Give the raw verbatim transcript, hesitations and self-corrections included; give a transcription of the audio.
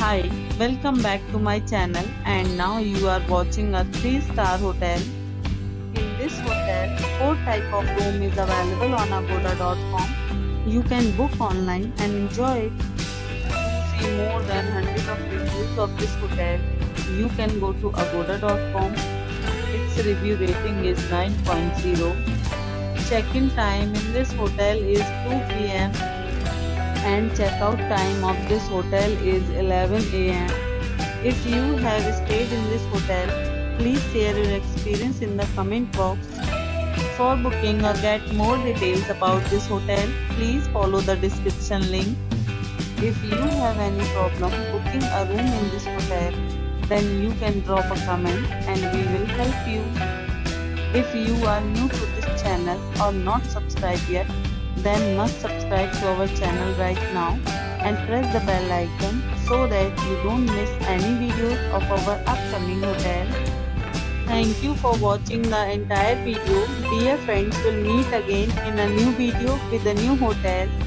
Hi, welcome back to my channel, and now you are watching a three star hotel. In this hotel, four type of room is available on agoda dot com. You can book online and enjoy it. To see more than one hundred of reviews of this hotel, you can go to agoda dot com. Its review rating is nine point zero. Check-in time in this hotel is two p m and checkout time of this hotel is eleven a m If you have stayed in this hotel, please share your experience in the comment box. For booking or get more details about this hotel, please follow the description link. If you have any problem booking a room in this hotel, then you can drop a comment and we will help you. If you are new to this channel or not subscribed yet, then must subscribe to our channel right now and press the bell icon so that you don't miss any videos of our upcoming hotel. Thank you for watching the entire video. Dear friends, will meet again in a new video with a new hotel.